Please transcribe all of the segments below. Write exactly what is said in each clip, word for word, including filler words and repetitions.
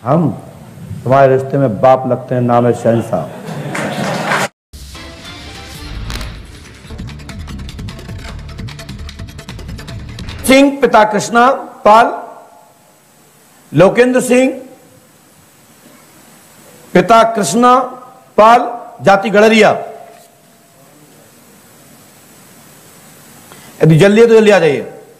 हम तुम्हारे रिश्ते में बाप लगते हैं, नाम है शहंशाह। सिंह पिता कृष्णा पाल, लोकेंद्र सिंह पिता कृष्णा पाल, जाति गड़रिया। यदि जल्दी है तो जल्दी आ जाइए।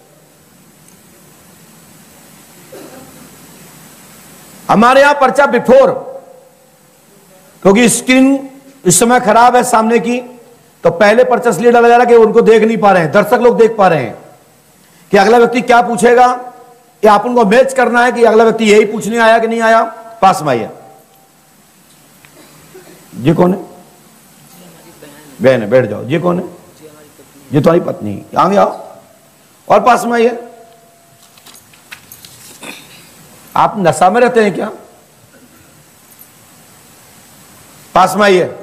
हमारे यहां पर्चा बिफोर, क्योंकि स्क्रीन इस समय खराब है सामने की, तो पहले पर्चा इसलिए डाला जा रहा है कि उनको देख नहीं पा रहे हैं, दर्शक लोग देख पा रहे हैं कि अगला व्यक्ति क्या पूछेगा, या आप उनको मैच करना है कि अगला व्यक्ति यही पूछने आया कि नहीं आया। पास में आइए। ये कौन है? बहन है, बैठ जाओ। ये कौन है? ये तुम्हारी पत्नी। आगे आओ और पास में आइए। आप नशा में रहते हैं क्या? पास में आइए।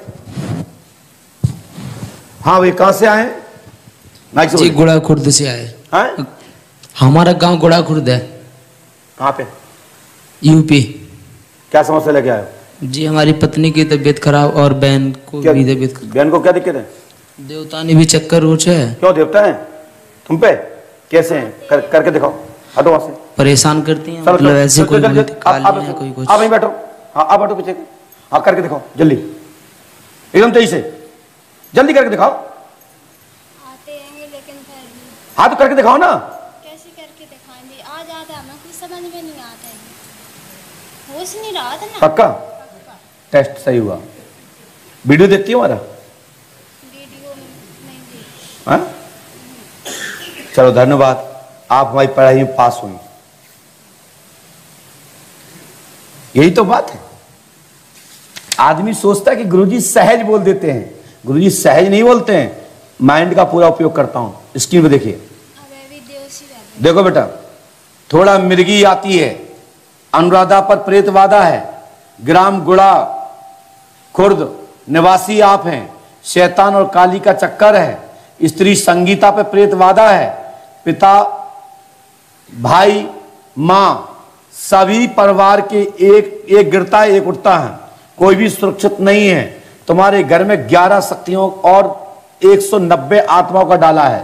हाँ भाई, कहां से आए? जी गोड़ा खुर्द से आए। हैं? हमारा गांव गोड़ा खुर्द है। कहां पे? यूपी। क्या समस्या लेके आए? जी हमारी पत्नी की तबीयत खराब और बहन को भी तबीयत खराब। बहन को क्या दिक्कत है? देवता ने भी चक्कर रोचे है। क्यों देवता है तुम पे? कैसे हैं? कर, करके दिखाओ। हटो वहां से। परेशान करती हैं, मतलब ऐसे कोई कोई कुछ। आप वहीं बैठो। हाँ आप बैठो पीछे। हाँ करके दिखाओ जल्दी, एकदम तेजी से, जल्दी करके दिखाओ। आते हैं लेकिन फिर भी। हाँ तो करके दिखाओ ना। कैसे करके दिखाएंगे? आ जाता है, हमें कुछ समझ में नहीं आता है, होश नहीं रहा था ना। पक्का? टेस्ट सही हुआ। वीडियो देखती हो हमारा? वीडियो नहीं देखी। हाँ? चलो धन्यवाद, आप हमारी पढ़ाई में पास हुई। यही तो बात है। आदमी सोचता है कि गुरुजी सहज बोल देते हैं। गुरुजी सहज नहीं बोलते हैं, माइंड का पूरा उपयोग करता हूं। स्क्रीन पे देखिए। देखो बेटा, थोड़ा मिर्गी आती है, अनुराधा पर प्रेतवादा है, ग्राम गुड़ा खुर्द निवासी आप हैं, शैतान और काली का चक्कर है, स्त्री संगीता पे प्रेतवादा है, पिता भाई मां सभी परिवार के एक एक गिरता है एक उठता है, कोई भी सुरक्षित नहीं है। तुम्हारे घर में ग्यारह शक्तियों और एक सौ नब्बे आत्माओं का डाला है।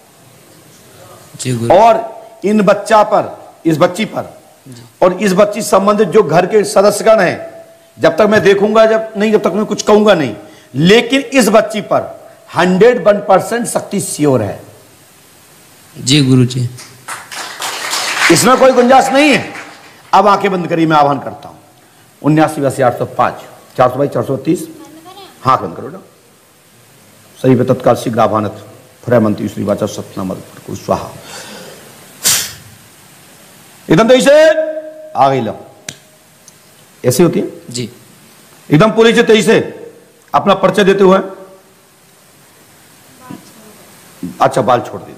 और इन बच्चा पर, इस बच्ची पर और इस बच्ची संबंधित जो घर के सदस्यगण हैं, जब तक मैं देखूंगा जब नहीं जब तक मैं कुछ कहूंगा नहीं, लेकिन इस बच्ची पर hundred one percent Shakti sure है। जी गुरुजी, इसमें कोई गुंजाइश नहीं है। अब आंखें बंद करिए, मैं आह्वान करता हूं। उन्यासी बयासी आठ सौ पांच चार सौ बाईस चार सौ तीस। हाँ बंद करो ना। सही पे तत्काल शीघ्र आह्वानत फ्रयमंत्री श्री वाचा सतना मद स्वाहा। एकदम तेजी से आ गई। लो ऐसी होती है जी। एकदम पूरी से तेजी से अपना परिचय देते हुए। अच्छा बाल छोड़ दीजिए।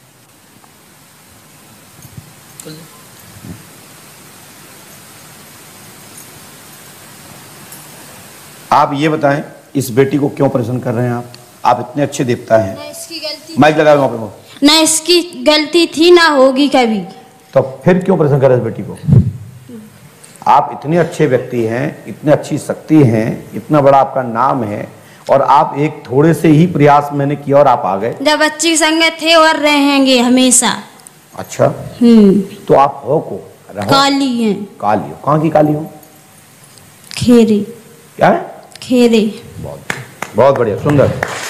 आप ये बताएं, इस बेटी को क्यों परेशान कर रहे हैं आप? आप इतने अच्छे देवता हैं। ना इसकी गलती, माइक लगाओ वहां पे। ना इसकी गलती थी ना होगी कभी। तो फिर क्यों परेशान कर रहे हैं इस बेटी को? आप इतने अच्छे व्यक्ति हैं, इतने अच्छी शक्ति हैं, इतना बड़ा आपका नाम है, और आप एक थोड़े से ही प्रयास मैंने किया और आप आ गए। जब बच्ची के संग थे और रहेंगे हमेशा। अच्छा हम्म। तो आप हो को रहो? काली हैं। काली हो? कहाँ की काली हो? खेरे। क्या है? खेरे। बहुत बहुत बढ़िया, सुंदर।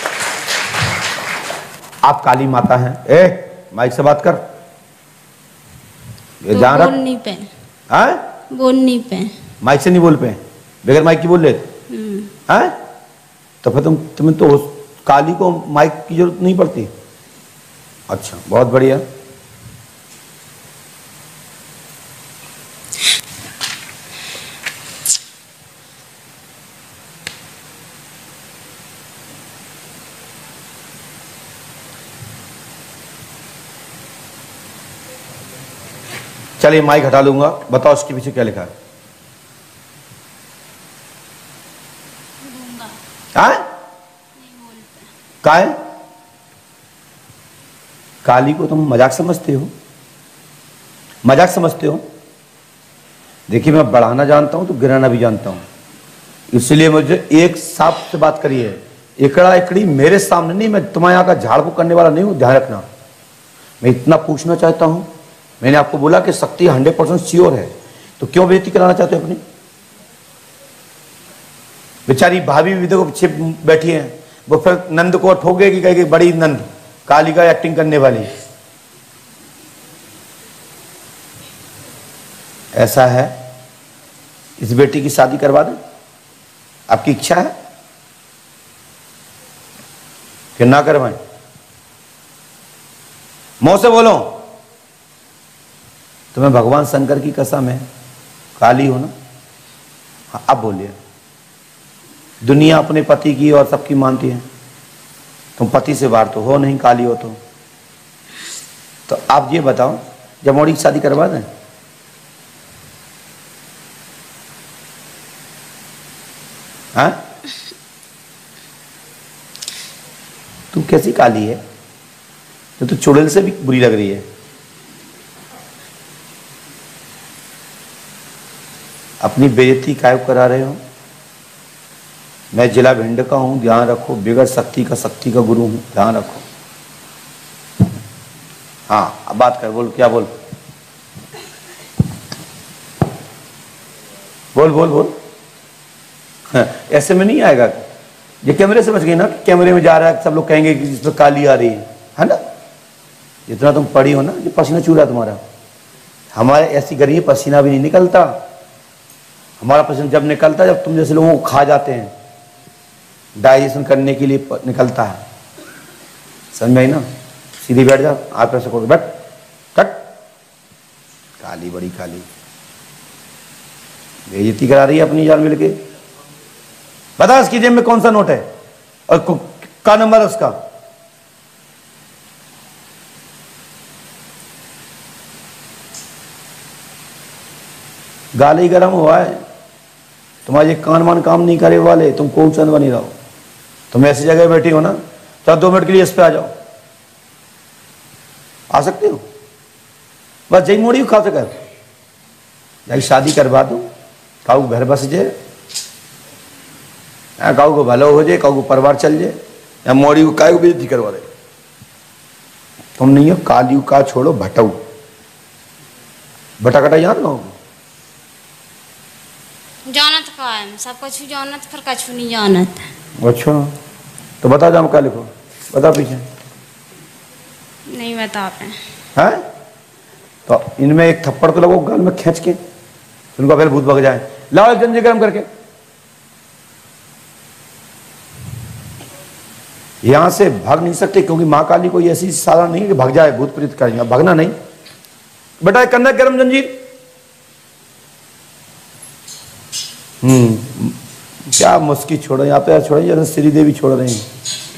आप काली माता हैं। ए माइक से बात कर। ये तो ध्यान रख। बोल नहीं पे। हैं? बोल नहीं पे। माइक से नहीं बोल पे? बगैर माइक की बोल ले? हैं? तो फिर तुम तुम्हें तो काली को माइक की जरूरत नहीं पड़ती। अच्छा बहुत बढ़िया। चलिए माइक हटा लूंगा। बताओ इसके पीछे क्या लिखा है? हाँ? क्या है? काली को तुम मजाक समझते हो? मजाक समझते हो? देखिए मैं बढ़ाना जानता हूं तो गिराना भी जानता हूं, इसलिए मुझे एक साफ से बात करिए, एकड़ा एकड़ी मेरे सामने नहीं, मैं तुम्हारे यहाँ का झाड़ फूक करने वाला नहीं हूं, ध्यान रखना। मैं इतना पूछना चाहता हूं, मैंने आपको बोला कि शक्ति हंड्रेड परसेंट श्योर है, तो क्यों बेइज्जती कराना चाहते हो अपनी? बेचारी भाभी भी देखो पीछे बैठी है, वो फिर नंद को ठोकेगी, कहेगी बड़ी नंद काली का एक्टिंग करने वाली। ऐसा है, इस बेटी की शादी करवा दें? आपकी इच्छा है कि ना करवाएं? मुंह से बोलो। तुम्हें भगवान शंकर की कसम है, काली हो ना? हाँ, अब बोलिए। दुनिया अपने पति की और सबकी मानती है, तुम पति से बाहर तो हो नहीं, काली हो तो तो आप ये बताओ, जमोड़ी की शादी करवा दें? हाँ, तू कैसी काली है जो तो चुड़ैल से भी बुरी लग रही है। अपनी बेइज्जती काहे करा रहे हो? मैं जिला भिंड का हूं, ध्यान रखो, बिगड़ शक्ति का शक्ति का गुरु हूं, ध्यान रखो। हाँ अब बात कर, बोल क्या बोल बोल बोल बोल। हाँ, ऐसे में नहीं आएगा। ये कैमरे से बच गई ना, कैमरे में जा रहा है, सब लोग कहेंगे कि जिस पर काली आ रही है, है ना? जितना तुम पढ़ी हो ना, ये पसीना चूरा तुम्हारा। हमारे ऐसी गरीब पसीना भी नहीं निकलता। हमारा पसीना जब निकलता जब तुम जैसे लोगों को खा जाते हैं, डाइजेशन करने के लिए निकलता है। समझ में आई ना? सीधी बैठ जा, आप ऐसे करो, बैठ कट। काली बड़ी काली बेइज्जती करा रही है अपनी जान मिल के। बता इसकी जेब में कौन सा नोट है और का नंबर है उसका? गाली गरम हुआ है, तुम्हारे कान मान काम नहीं करे वाले, तुम कौन चंद बनी रहो। तुम ऐसी जगह बैठी हो ना, तो दो मिनट के लिए इस पे आ जाओ, आ सकते हो? बस जई मोड़ी खा सके, जाई शादी करवा दो, काऊ घर बस जाए, काऊ को भलो हो जाए, काऊ को परिवार चल जाए, या मोड़ी को काय को बेइज्जती करवा दे। तुम नहीं हो काली का छोड़ो, भटऊ भटाकटा याद ना हो। जानत का है सब कुछ जानत, फिर कछु नहीं जानत। अच्छा तो बता जाओ क्या लिखो, बता पीछे। नहीं बता पाए हैं? तो इनमें एक थप्पड़ तो लगो गाल में खींच के, उनका फिर भूत भग जाए। लाओ एक जंजीर गर्म करके। यहां से भाग नहीं सकते क्योंकि मां काली कोई ऐसी साला नहीं है कि भाग जाए, भूत प्रेत करेंगे, भागना नहीं। बेटा एक कंधा गर्म जंजीर। हम्म क्या मुस्की छोड़ो यहाँ पे, छोड़ो जैसे श्री देवी छोड़ रही हैं।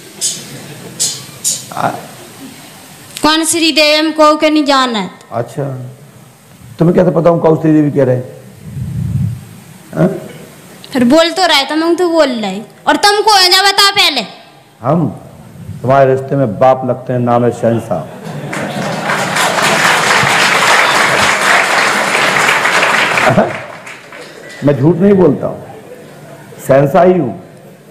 कौन श्री देवी को के नहीं जानत? अच्छा तुम्हें कैसे पता हूँ कौन श्री देवी कह रहे? फिर बोल तो रहे, तुम तो बोल रहे, और तुम को है जा बता पहले। हम तुम्हारे रिश्ते में बाप लगते हैं, नाम है शहंशाह। मैं झूठ नहीं बोलता हूं, शहंशाह ही हूं।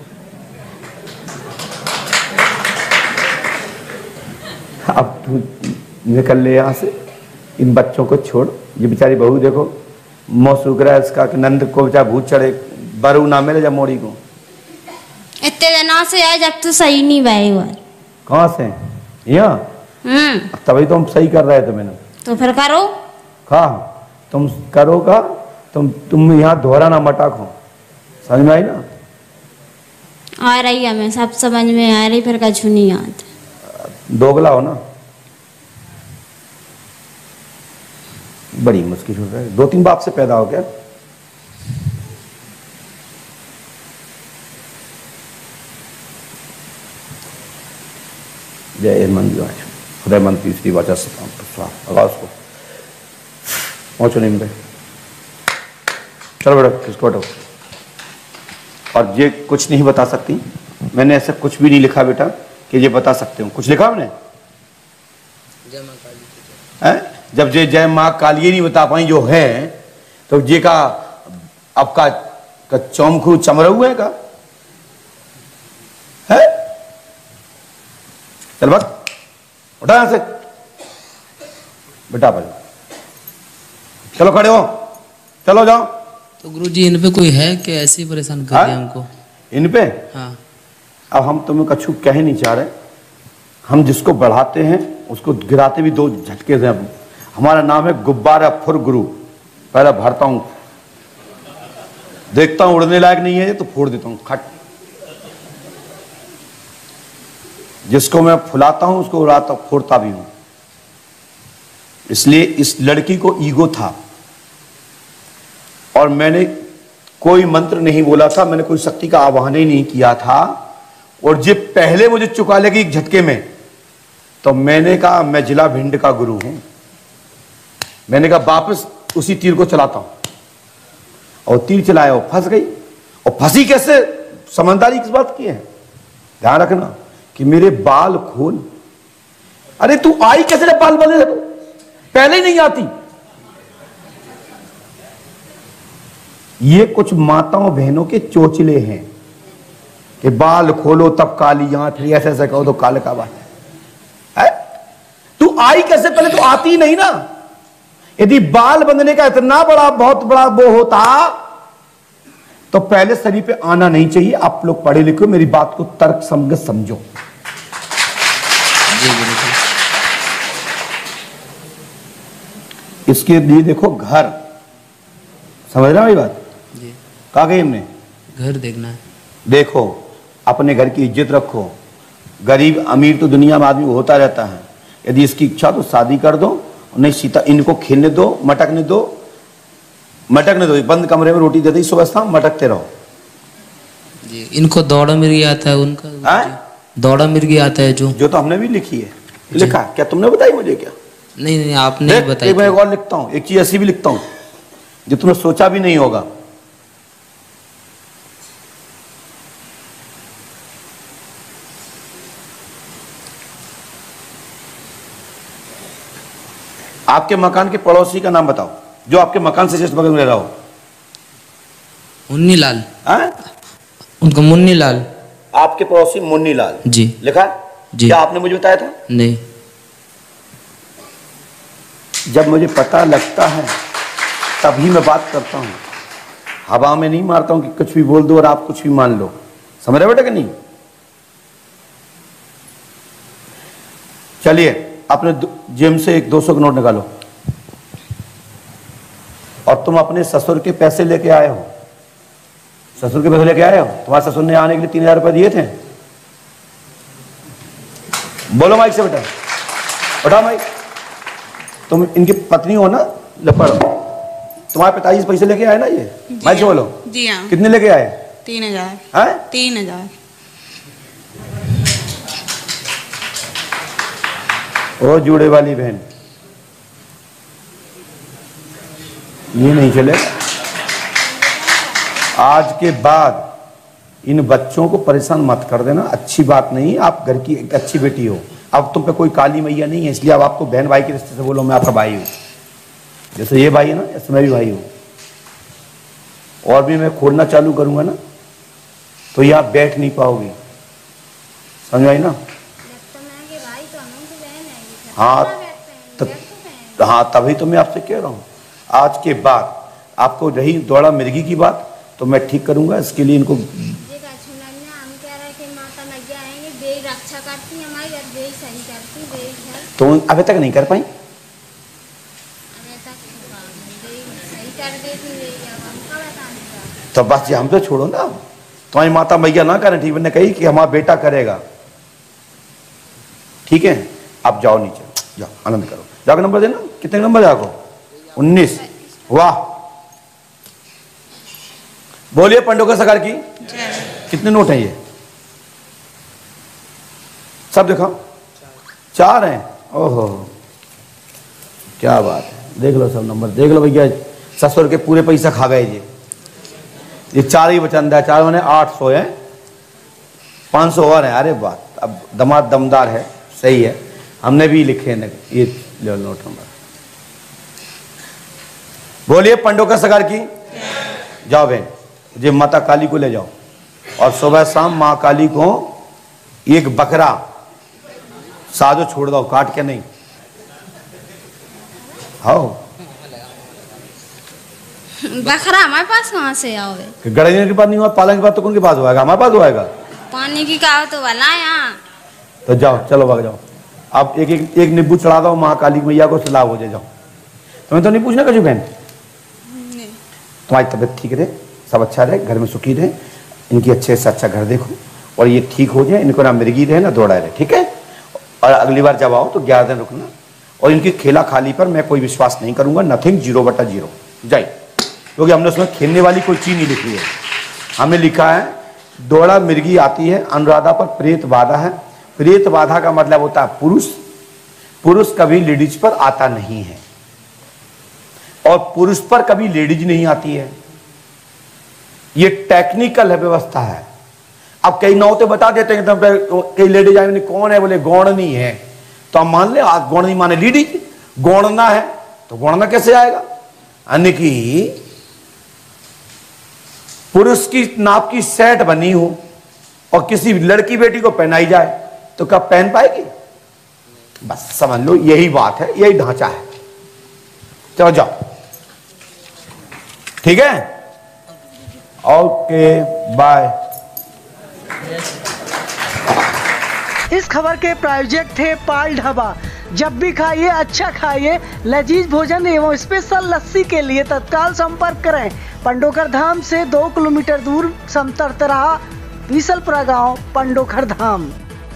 अब तू निकल ले यहां से, इन बच्चों को छोड़। ये बेचारी बहू देखो मुंह सूख रहा है इसका कि नंद को बेचारा भूत चढ़े, बरू ना मिले जब मोड़ी को। इतने दिनों से आए जब तू सही नहीं भाई हुआ। कहाँ से? यहाँ। हम्म तभी तो हम सही कर रहे थे मैंने। तो फिर करो। कहा तुम करो का, तुम तुम यहाँ दोहरा ना मटाक हो। समझ में आई ना? आ रही है, मैं सब समझ में आ रही, फिर कछु नहीं आता। दोगला हो ना, बड़ी मुश्किल हो रहा है। दो तीन बाप से पैदा हो क्या? जय मंजू हृदय मन तीसरी वाचा लगा उसको, पहुंचो नींद पे। चलो बेटा किसको हटो। और ये कुछ नहीं बता सकती, मैंने ऐसा कुछ भी नहीं लिखा बेटा कि ये बता सकते हो। कुछ लिखा मैंने? जय मां काली है। जब जय जय मां काली नहीं बता पाई जो है, तो जे का आपका का चौमखू चमरऊ है का है? चल बस उठा यहां से बेटा, भाई चलो खड़े हो, चलो जाओ। तो गुरुजी इन पे कोई है कि ऐसे ही परेशान कर रहे हैं हमको? इन पे हाँ। अब हम तुम्हें कछु कह नहीं चाह रहे, हम जिसको बढ़ाते हैं उसको गिराते भी दो झटके से। हमारा नाम है गुब्बारा फुर गुरु। पहले भरता हूं, देखता हूं उड़ने लायक नहीं है तो फोड़ देता हूं खट। जिसको मैं फुलाता हूं उसको उड़ाता फोड़ता भी हूं। इसलिए इस लड़की को ईगो था और मैंने कोई मंत्र नहीं बोला था, मैंने कोई शक्ति का आवाहन ही नहीं किया था। और जे पहले मुझे चुका लेगी एक झटके में, तो मैंने कहा मैं जिला भिंड का गुरु हूं। मैंने कहा वापस उसी तीर को चलाता हूं, और तीर चलाया वो फंस गई। और फंसी कैसे, समझदारी किस बात की है, ध्यान रखना कि मेरे बाल खोल। अरे तू आई कैसे रे, बाल बंधे तो पहले ही नहीं आती। ये कुछ माताओं बहनों के चोचले हैं कि बाल खोलो तब काली आंख, ऐसे ऐसे कहो तो काले का बाल है। तू आई कैसे, पहले तो आती ही नहीं ना। यदि बाल बंधने का इतना बड़ा बहुत बड़ा वो होता तो पहले शरीर पे आना नहीं चाहिए। आप लोग पढ़े लिखे, मेरी बात को तर्क संगत समझो। इसके लिए देखो घर, समझ रहे हो ये बात? जी। कहा गई हमने, घर देखना है। देखो अपने घर की इज्जत रखो। गरीब अमीर तो दुनिया में आदमी होता रहता है। यदि इसकी इच्छा तो शादी कर दो, नहीं सीता इनको खेलने दो, मटकने दो, मटकने दो। बंद कमरे में रोटी देते ही सुबह शाम मटकते रहो। जी। इनको दौड़ा मिर्गी आता है उनका? है? दौड़ा मिर्गी आता है जो जो तो हमने भी लिखी है। लिखा क्या तुमने बताई मुझे क्या? नहीं नहीं आपने बताया। एक मैं और लिखता हूं, एक चीज ऐसी भी लिखता हूं जो तुमने सोचा भी नहीं होगा। आपके मकान के पड़ोसी का नाम बताओ, जो आपके मकान से जस्ट बगल में रह रहा हो। मुन्नी लाल। हैं? उनका मुन्नी लाल। आपके पड़ोसी मुन्नी लाल। जी। लिखा है? जी। क्या आपने मुझे बताया था? नहीं। जब मुझे पता लगता है तभी मैं बात करता हूं, हवा में नहीं मारता हूं कि कुछ भी बोल दो और आप कुछ भी मान लो। समझ रहे बेटा कि नहीं? चलिए अपने जेब से एक दो सौ का नोट निकालो। और तुम अपने ससुर के पैसे लेके आए हो, ससुर के पैसे लेके आए हो। तुम्हारे ससुर ने आने के लिए तीन हजार रुपये दिए थे। बोलो माइक से बेटा, उठा माइक। तुम इनकी पत्नी हो ना, लपड़। तुम्हारे पिताजी पैसे लेके आए ना ये, माइक से बोलो। जी हाँ। कितने लेके आए? तीन हजार। हैं? तीन हजार। ओ जूड़े वाली बहन, ये नहीं चलेगा। आज के बाद इन बच्चों को परेशान मत कर देना, अच्छी बात नहीं। आप घर की एक अच्छी बेटी हो। अब तुम पे कोई काली मैया नहीं है, इसलिए अब आपको बहन भाई के रिश्ते से बोलो मैं आपका भाई हूं। जैसे ये भाई है ना, ऐसे मैं भी भाई हूं। और भी मैं खोलना चालू करूंगा ना तो ये आप बैठ नहीं पाओगी। समझ आई ना? हाँ तब, हाँ तभी तो मैं आपसे कह रहा हूँ, आज के बाद आपको रही दौड़ा मिर्गी की बात तो मैं ठीक करूंगा। इसके लिए इनको तो अभी तक नहीं कर पाई। तो बस ये हम तो छोड़ो ना, तुम्हारी माता मैया ना करें, ठीक है, कही कि हमारा बेटा करेगा। ठीक है, आप जाओ नीचे, जाओ आनंद करो। जाओ नंबर देना, कितने नंबर जाओ? उन्नीस। वाह, बोलिए पंडोका सरकार की। कितने नोट हैं ये? सब दिखाओ। चार हैं। ओहो क्या बात है, देख लो सब नंबर, देख लो भैया। ससुर के पूरे पैसा खा गए ये ये चार ही बचंदा है। चार मैंने आठ सौ है, पाँच सौ और है। अरे बात, अब दमाद दमदार है, सही है। हमने भी लिखे हैं ये नोट नंबर। बोलिए पंडोकर सरकार की। जाओ बहन, जे माता काली को ले जाओ और सुबह शाम माँ काली को एक बकरा साजो छोड़ दो, काट के नहीं। हाँ बकरा हमारे पास कहाँ से आओगे? गड़े के पास नहीं हुआ, पालन के पास तो कौन के पास होगा? हमारे पास होगा। पानी की कहा तो वाला यहाँ। तो जाओ, चलो भाग जाओ। अब एक एक एक नींबू चढ़ा दो महाकाली मैया को, सलाह हो जाए। जाओ, तुम्हें तो नहीं पूछना कुछ बहन। तुम्हारी तबीयत ठीक रहे, सब अच्छा रहे, घर में सुखी रहे, इनकी अच्छे से अच्छा घर देखो और ये ठीक हो जाए, इनको ना मिर्गी रहे ना दौड़ा रहे, ठीक है। और अगली बार जब आओ तो ग्यारह दिन रुकना। और इनकी खेला खाली पर मैं कोई विश्वास नहीं करूंगा, नथिंग, जीरो बटा जीरो जाए, क्योंकि हमने उसमें खेलने वाली कोई चीज नहीं लिखी है। हमें लिखा है दौड़ा मिर्गी आती है, अनुराधा पर प्रेत बाधा है। प्रेत बाधा का मतलब होता है पुरुष, पुरुष कभी लेडीज पर आता नहीं है और पुरुष पर कभी लेडीज नहीं आती है। ये टेक्निकल है, व्यवस्था है। अब कई नौ तो बता देते हैं तो कई लेडीज आए, कौन है? बोले गौणनी है। तो हम मान ले आज गौणनी माने लेडीज, गौणना है तो गौणना कैसे आएगा? अन्य की पुरुष की नाप की सेट बनी हो और किसी लड़की बेटी को पहनाई जाए तो कब पहन पाएगी? बस समझ लो यही बात है, यही ढांचा है। चलो जाओ, ठीक है, ओके बाय। इस खबर के प्रायोजक थे पाल ढाबा। जब भी खाइए अच्छा खाइए, लजीज भोजन एवं स्पेशल लस्सी के लिए तत्काल संपर्क करें। पंडोकर धाम से दो किलोमीटर दूर समतरतराहा बीसलपुरा गांव, पंडोकर धाम।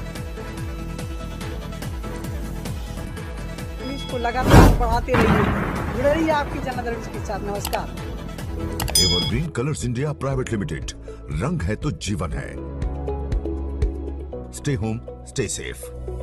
इसको लगातार बढ़ाते रहिए, जुड़े रहिए आपकी जनता के साथ। नमस्कार। Evergreen colours India private limited, रंग है तो जीवन है। Stay home, stay safe.